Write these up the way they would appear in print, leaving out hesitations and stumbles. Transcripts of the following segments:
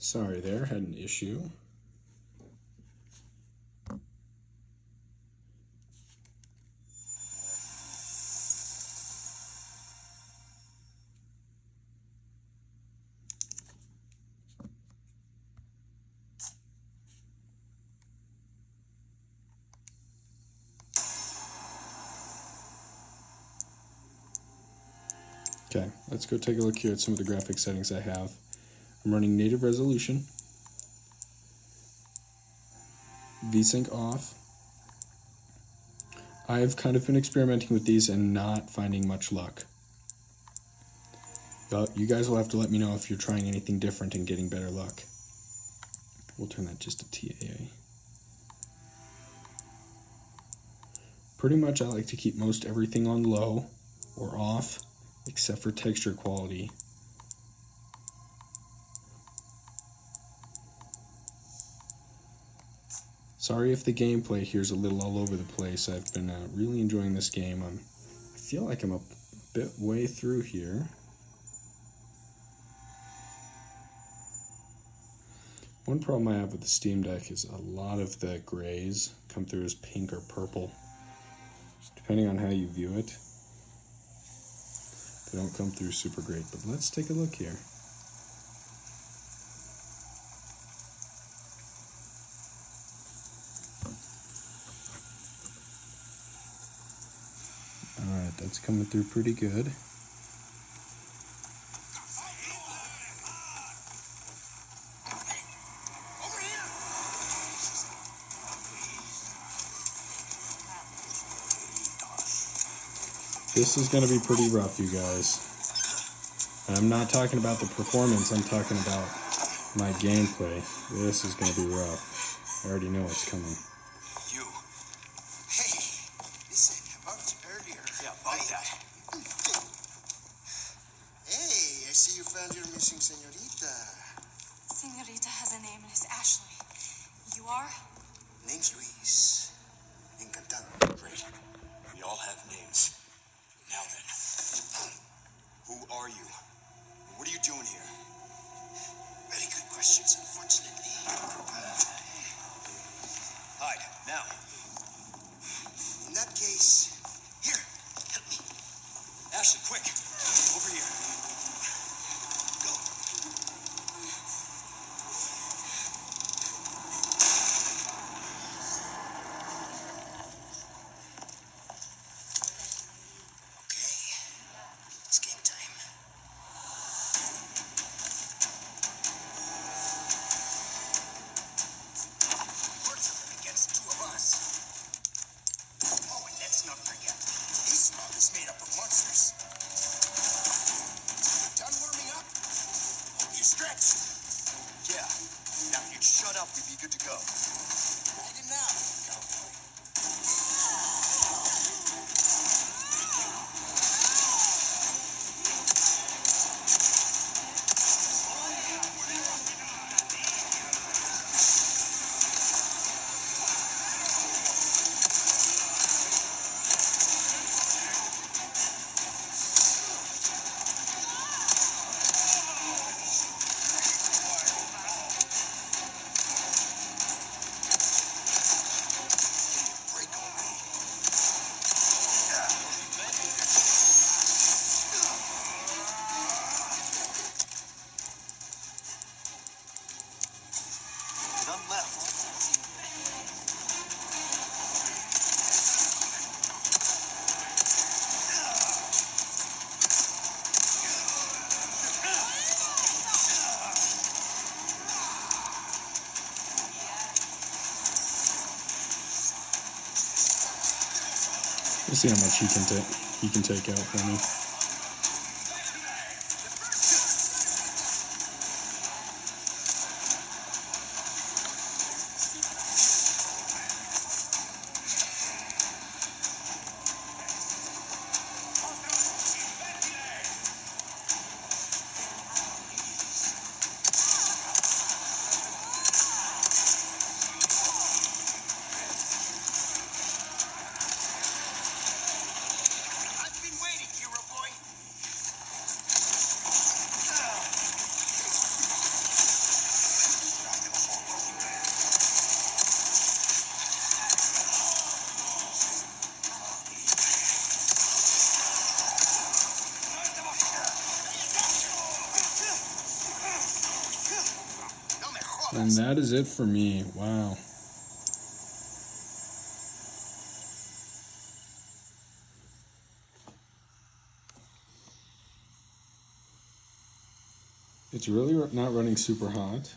Sorry there, had an issue. Okay, let's go take a look here at some of the graphic settings I have. I'm running native resolution, VSync off. I've kind of been experimenting with these and not finding much luck. You guys will have to let me know if you're trying anything different and getting better luck. We'll turn that just to TAA. Pretty much I like to keep most everything on low or off, except for texture quality. Sorry if the gameplay here is a little all over the place. I've been really enjoying this game. I feel like I'm a bit way through here. One problem I have with the Steam Deck is a lot of the grays come through as pink or purple. Depending on how you view it, they don't come through super great. But let's take a look here. Alright, that's coming through pretty good. This is going to be pretty rough, you guys. And I'm not talking about the performance, I'm talking about my gameplay. This is going to be rough. I already know what's coming. You. Hey, listen, about earlier. Yeah, about that. Hey, I see you found your missing señorita. Señorita has a name and it's Ashley. You are? Name's Luis. Encantado. Great. We all have names. Now then, who are you? What are you doing here? Very good questions, unfortunately. Hide, now. In that case, here, help me. Ashley, quick, over here. Go. It's game time. Words of them against two of us. Oh, and let's not forget, this mob is made up of monsters. Done warming up? Hope you stretch. Yeah. Now, if you'd shut up, we'd be good to go. Right in now, cowboy. Break already. None left. We'll see how much he can take out for me. I've been waiting, hero boy. of And us. that is it for me. Wow. It's really not running super hot.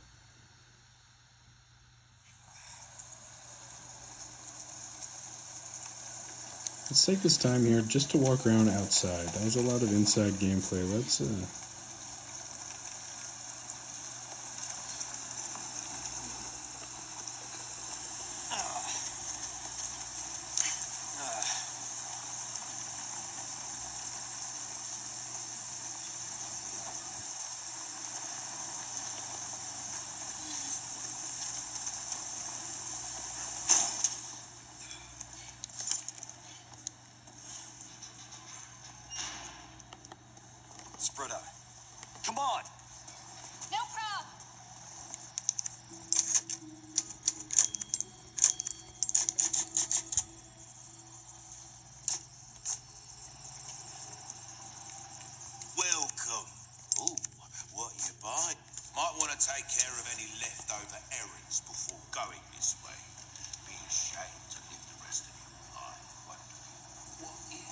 Let's take this time here just to walk around outside. That was a lot of inside gameplay. Let's Spread out. Come on! No problem. Welcome. Ooh, what you buy? Might want to take care of any leftover errands before going this way. Be ashamed to live the rest of your life wondering what is.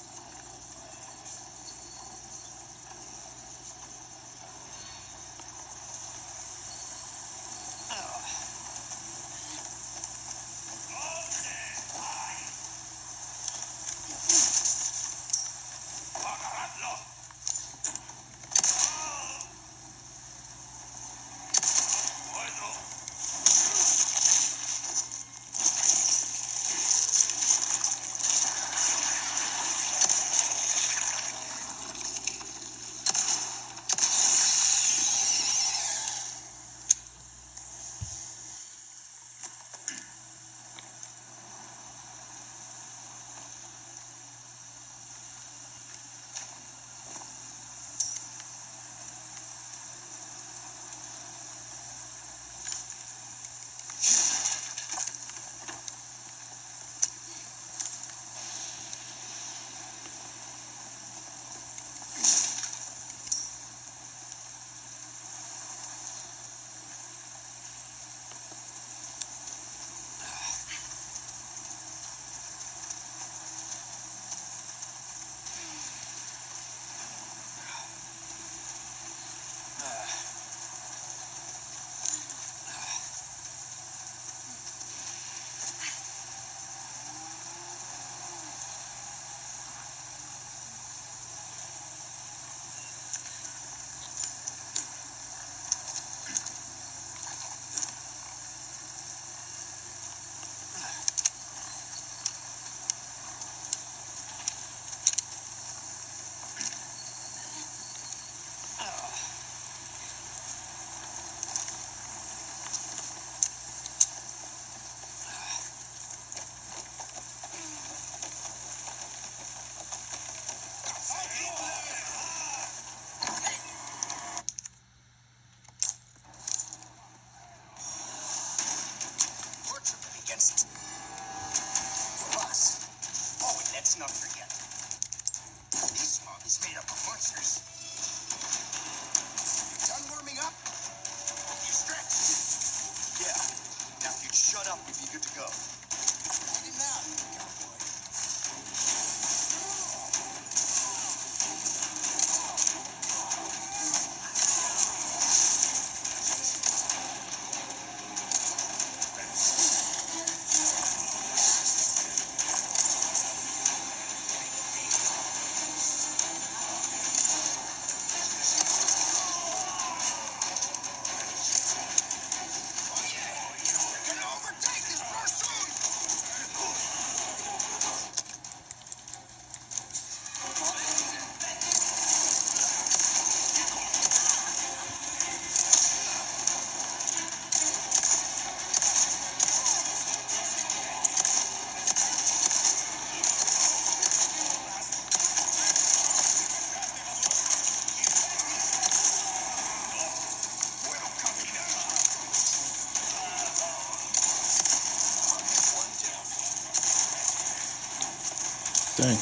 Against for us. Oh, and let's not forget. This mob is made up of monsters. You done warming up? Hope you stretch. Yeah. Now if you'd shut up, we'd be good to go. Get him out, cowboy. dang.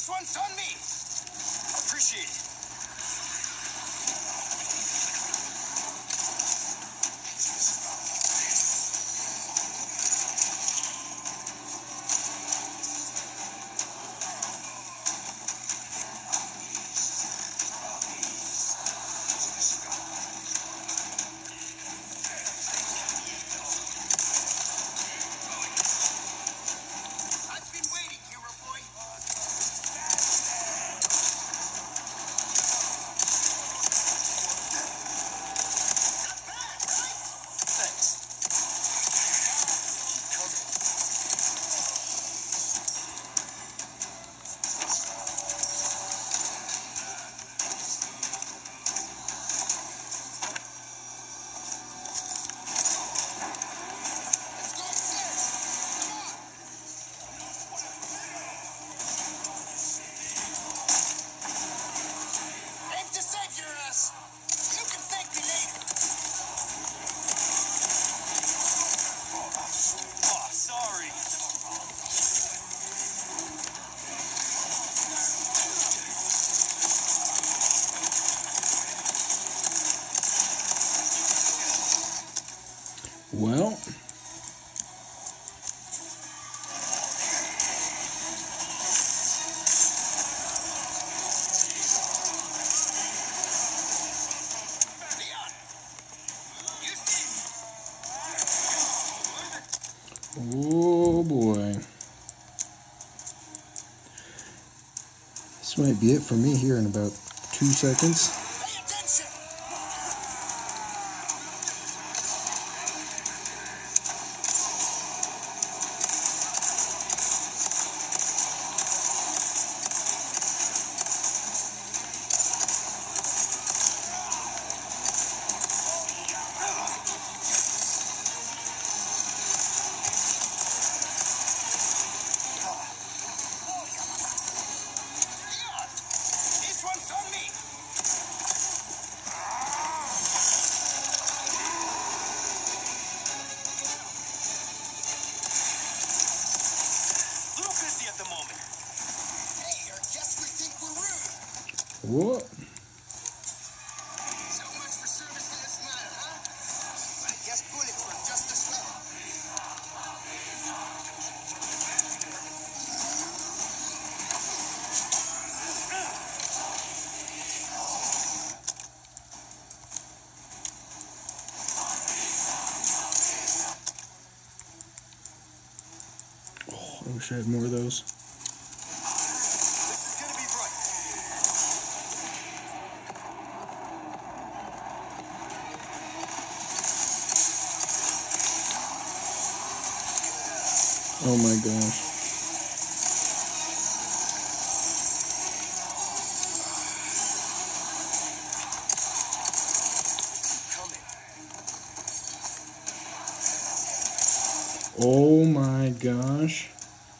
This one's on me. Appreciate it. Well, oh boy. This might be it for me here in about 2 seconds. What? So much for service in this matter, huh? I guess bullets were just as well. Oh, I wish I had more of those. Oh my gosh. Oh my gosh.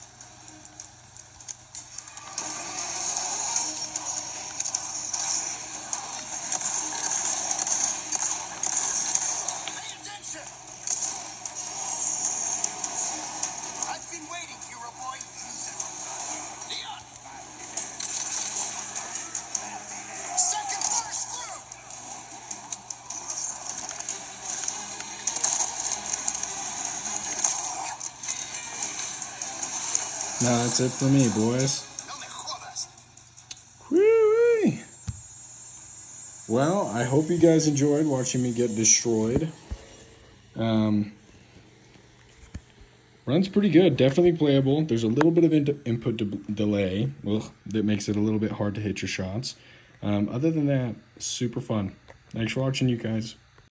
No, that's it for me, boys. Whee! Well, I hope you guys enjoyed watching me get destroyed. Runs pretty good, definitely playable. There's a little bit of input delay that makes it a little bit hard to hit your shots. Other than that, super fun. Thanks for watching, you guys.